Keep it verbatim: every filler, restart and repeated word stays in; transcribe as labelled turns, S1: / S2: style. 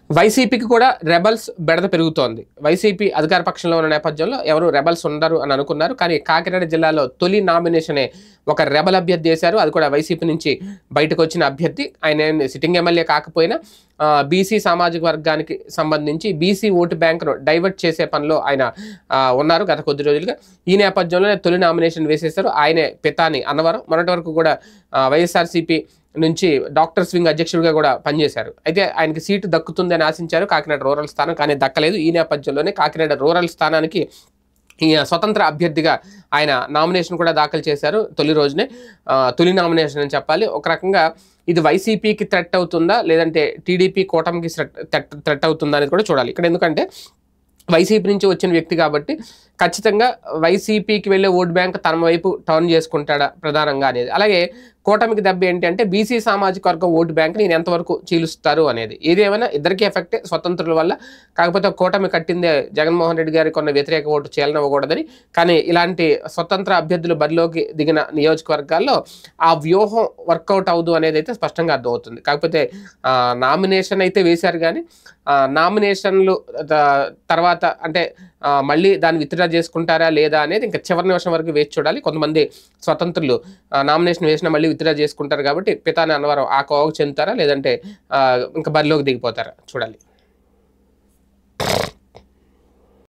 S1: వైసీపీకి కూడా రెబల్స్ బెడద పెరుగుతోంది. వైసీపీ అధికార పక్షంలో ఉన్న నేపథ్యంలో ఎవరు రెబల్స్ ఉండరు అని అనుకున్నారు. కానీ కాకినాడ జిల్లాలో తొలి నామినేషనే ఒక రెబల్ అభ్యర్థి చేశారు. అది కూడా వైసీపీ నుంచి బయటకు వచ్చిన అభ్యర్థి. ఆయన సిట్టింగ్ ఎమ్మెల్యే కాకపోయినా బీసీ సామాజిక వర్గానికి సంబంధించి బీసీ ఓటు బ్యాంకును డైవర్ట్ చేసే పనిలో ఆయన ఉన్నారు గత కొద్ది రోజులుగా. ఈ నేపథ్యంలోనే తొలి నామినేషన్ వేసేశారు. ఆయనే పితాని అన్నవరం. మొన్నటి వరకు కూడా వైఎస్ఆర్సీపీ నుంచి డాక్టర్స్ వింగ్ అధ్యక్షుడిగా కూడా పనిచేశారు. అయితే ఆయనకి సీటు దక్కుతుందని ఆశించారు కాకినాడ రూరల్ స్థానం, కానీ దక్కలేదు. ఈ నేపథ్యంలోనే కాకినాడ రూరల్ స్థానానికి ఈ స్వతంత్ర అభ్యర్థిగా ఆయన నామినేషన్ కూడా దాఖలు చేశారు. తొలి రోజునే తొలి నామినేషన్ అని చెప్పాలి. ఒక రకంగా ఇది వైసీపీకి థ్రెట్ అవుతుందా లేదంటే టీడీపీ కూటమికి థ్రెట్ థ్రెట్ అవుతుందా అనేది కూడా చూడాలి ఇక్కడ. ఎందుకంటే వైసీపీ నుంచి వచ్చిన వ్యక్తి కాబట్టి ఖచ్చితంగా వైసీపీకి వెళ్ళే ఓట్ బ్యాంక్ తన వైపు టర్న్ చేసుకుంటాడా ప్రధానంగా అనేది. అలాగే కూటమికి దెబ్బ ఏంటి అంటే బీసీ సామాజిక వర్గం ఓటు బ్యాంక్ నేను ఎంతవరకు చీలుస్తారు అనేది. ఏదేమైనా ఇద్దరికీ ఎఫెక్టే స్వతంత్రుల వల్ల. కాకపోతే కూటమి కట్టిందే జగన్మోహన్ రెడ్డి గారికి కొన్న వ్యతిరేక ఓటు చేయాలనివ్వకూడదని. కానీ ఇలాంటి స్వతంత్ర అభ్యర్థులు బరిలోకి దిగిన నియోజకవర్గాల్లో ఆ వ్యూహం వర్కౌట్ అవ్వదు అనేది అయితే స్పష్టంగా అర్థమవుతుంది. కాకపోతే నామినేషన్ అయితే వేశారు, కానీ నామినేషన్లు తర్వాత అంటే మళ్ళీ దాన్ని విత్డ్రా చేసుకుంటారా లేదా అనేది ఇంకా చివరి నిమిషం వరకు వేచి చూడాలి. కొంతమంది స్వతంత్రులు నామినేషన్ వేసినా మళ్ళీ విత్డ్రా చేసుకుంటారు కాబట్టి పితాని అన్నవరం ఆ కోవకు చెందుతారా లేదంటే ఇంకా బరిలోకి దిగిపోతారా చూడాలి.